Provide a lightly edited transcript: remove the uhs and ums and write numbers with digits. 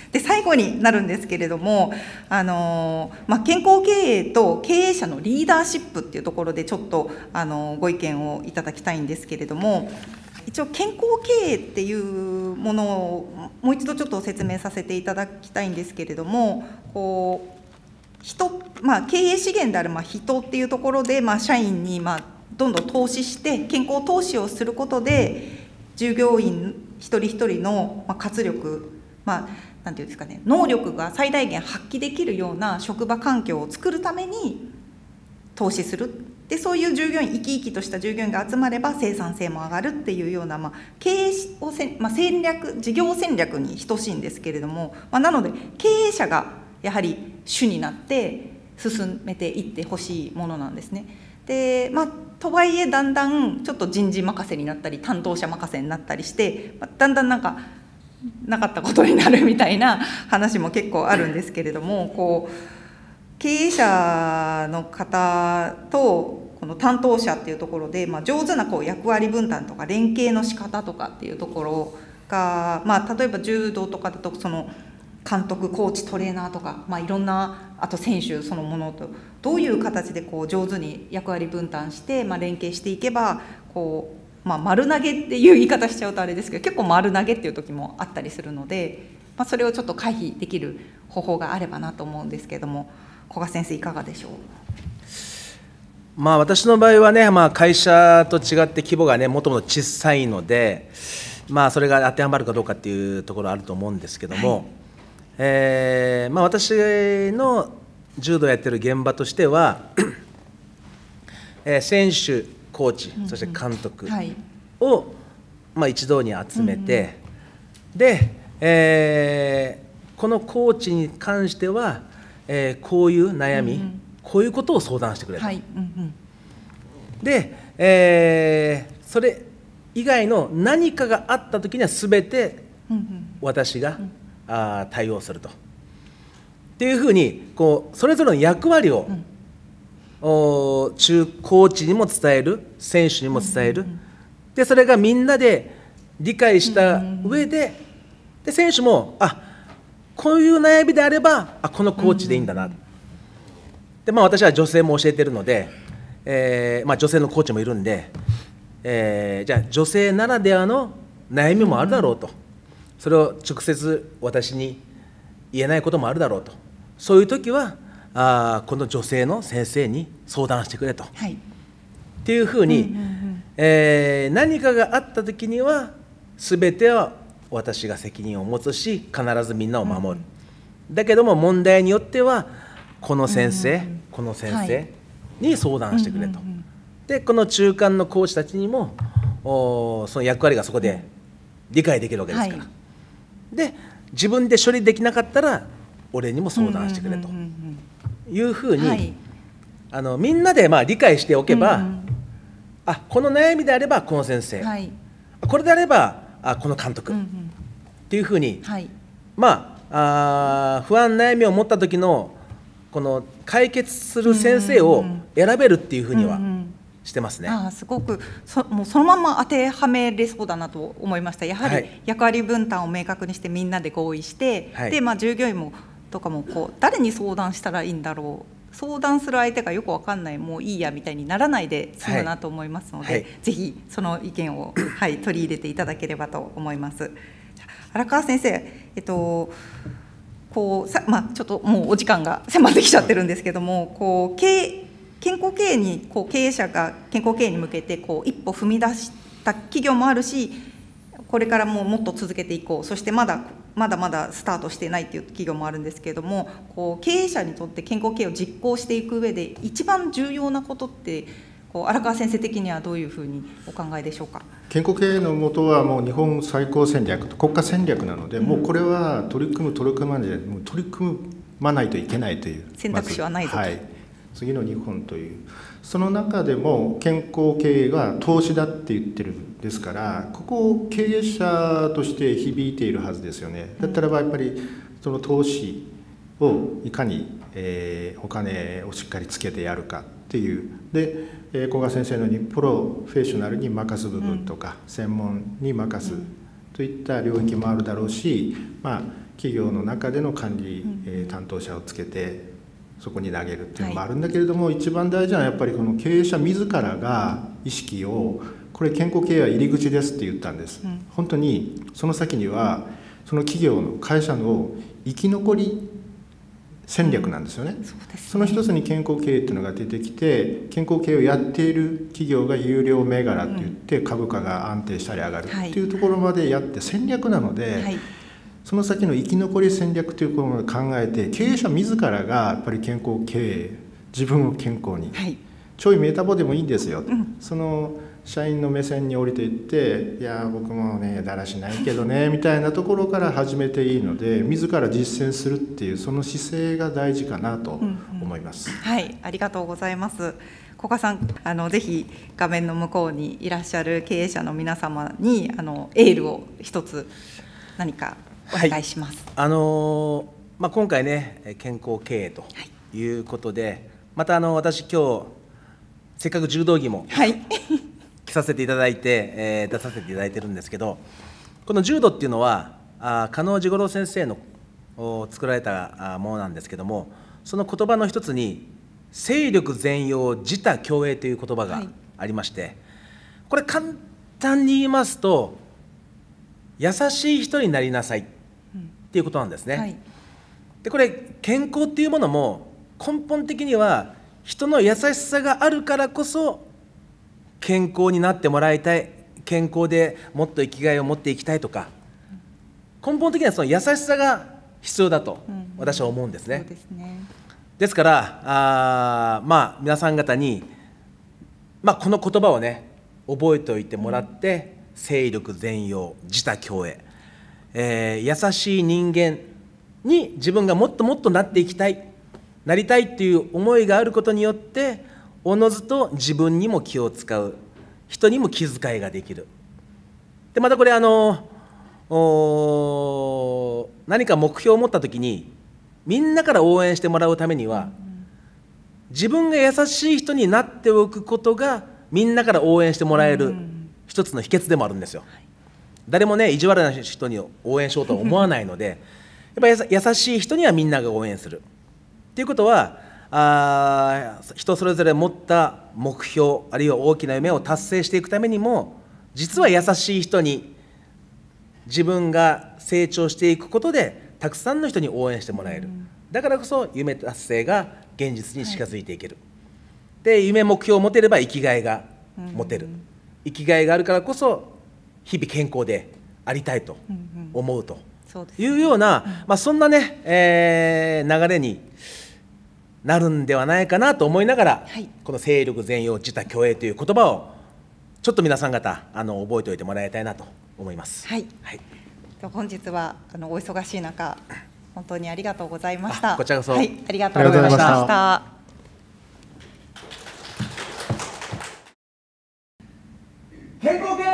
で最後になるんですけれども、健康経営と経営者のリーダーシップっていうところでちょっとご意見をいただきたいんですけれども、一応健康経営っていうものをもう一度ちょっと説明させていただきたいんですけれども、経営資源である人っていうところで、社員にどんどん投資して健康投資をすることで従業員一人一人の活力、なんていうんですかね、能力が最大限発揮できるような職場環境を作るために投資する。でそういう従業員、生き生きとした従業員が集まれば生産性も上がるっていうような、経営を戦略、事業戦略に等しいんですけれども、なので経営者がやはり主になって進めていってほしいものなんですね。でとはいえだんだんちょっと人事任せになったり担当者任せになったりして、だんだんなかったことになるみたいな話も結構あるんですけれども、経営者の方とこの担当者っていうところで、上手な役割分担とか連携の仕方とかっていうところが、例えば柔道とかだとその監督、コーチ、トレーナーとか、いろんな、あと選手そのものとどういう形で上手に役割分担して、連携していけば丸投げっていう言い方しちゃうとあれですけど、結構丸投げっていう時もあったりするので、それをちょっと回避できる方法があればなと思うんですけれども、古賀先生いかがでしょう。 私の場合はね、会社と違って規模がねもともと小さいので、それが当てはまるかどうかっていうところあると思うんですけども、私の柔道やってる現場としては選手、コーチ、そして監督を一堂に集めて、で、このコーチに関しては、こういう悩み、こういうことを相談してくれと、で、それ以外の何かがあった時には全て私が対応するとっていうふうにそれぞれの役割をコーチにも伝える、選手にも伝える、でそれがみんなで理解した上で、選手もこういう悩みであればこのコーチでいいんだな、で私は女性も教えてるので、女性のコーチもいるんで、じゃあ女性ならではの悩みもあるだろうと、それを直接私に言えないこともあるだろうと、そういう時はこの女性の先生に相談してくれと、っていうふうに、何かがあった時には全ては私が責任を持つし、必ずみんなを守る、だけども問題によってはこの先生、この先生に相談してくれと、でこの中間のコーチたちにもその役割がそこで理解できるわけですから、で自分で処理できなかったら俺にも相談してくれというふうに、みんなで理解しておけば、この悩みであればこの先生、これであればこの監督っていうふうに、不安悩みを持った時のこの解決する先生を選べるっていうふうにはしてますね。 すごくもうそのまま当てはめれそうだなと思いました。やはり役割分担を明確にしてみんなで合意して、で従業員とかも誰に相談したらいいんだろう、相談する相手がよく分かんない、もういいやみたいにならないで済むなと思いますので、ぜひその意見を、取り入れていただければと思います。荒川先生、ちょっともうお時間が迫ってきちゃってるんですけども、健康経営に経営者が健康経営に向けて一歩踏み出した企業もあるし、これからもっと続けていこう、そしてまだまだスタートしてないっていう企業もあるんですけれども、経営者にとって健康経営を実行していく上で一番重要なことって荒川先生的にはどういうふうにお考えでしょうか。 健康経営のもとはもう日本最高戦略と国家戦略なので、もうこれは取り組まないといけないという選択肢はないぞと、 次の日本という、その中でも健康経営が投資だって言ってるんですから、ここを経営者として響いているはずですよね。だったらばやっぱりその投資をいかに、お金をしっかりつけてやるかっていう、で古賀先生のようにプロフェッショナルに任す部分とか、専門に任すといった領域もあるだろうし、 企業の中での管理、担当者をつけてそこに投げるっていうのもあるんだけれども、一番大事なのはやっぱりこの経営者自らが意識を、これ健康経営は入り口ですって言ったんです。本当にその先にはその企業の会社の生き残り戦略なんですよね。その一つに健康経営っていうのが出てきて、健康経営をやっている企業が優良銘柄って言って株価が安定したり上がるっていうところまでやって戦略なので、その先の生き残り戦略ということを考えて、経営者自らがやっぱり健康経営、自分を健康に、ちょいメタボでもいいんですよ、その社員の目線に降りていって、いや僕もねだらしないけどねみたいなところから始めていいので、自ら実践するっていうその姿勢が大事かなと思います。 はい、ありがとうございます。古賀さん、ぜひ画面の向こうにいらっしゃる経営者の皆様にエールを一つ何かお願いします。 今回ね健康経営ということで、また私今日せっかく柔道着も、着させていただいて、出させていただいてるんですけど、この柔道っていうのは加納治五郎先生の作られたものなんですけども、その言葉の一つに精力全容自他共栄という言葉がありまして、これ簡単に言いますと優しい人になりなさいっていうことなんですね。でこれ健康っていうものも根本的には人の優しさがあるからこそ健康になってもらいたい、健康でもっと生きがいを持っていきたいとか、根本的にはその優しさが必要だと私は思うんですね。ですから皆さん方に、この言葉をね覚えておいてもらって、精力全容自他共栄、優しい人間に自分がもっともっとなっていきたい、なりたいっていう思いがあることによって、おのずと自分にも気を使う、人にも気遣いができる。でまたこれ何か目標を持った時にみんなから応援してもらうためには、自分が優しい人になっておくことがみんなから応援してもらえる一つの秘訣でもあるんですよ。誰もね意地悪な人に応援しようとは思わないのでやっぱり優しい人にはみんなが応援するっていうことは、人それぞれ持った目標あるいは大きな夢を達成していくためにも、実は優しい人に自分が成長していくことでたくさんの人に応援してもらえる。だからこそ夢達成が現実に近づいていける。で夢目標を持てれば生きがいが持てる。生きがいがあるからこそ日々健康でありたいと思うというような、そんなね、流れになるんではないかなと思いながら、この精力全容自他共栄という言葉をちょっと皆さん方覚えておいてもらいたいなと思います。 本日はお忙しい中本当にありがとうございました。 こちらこそ、 ありがとうございました。 健康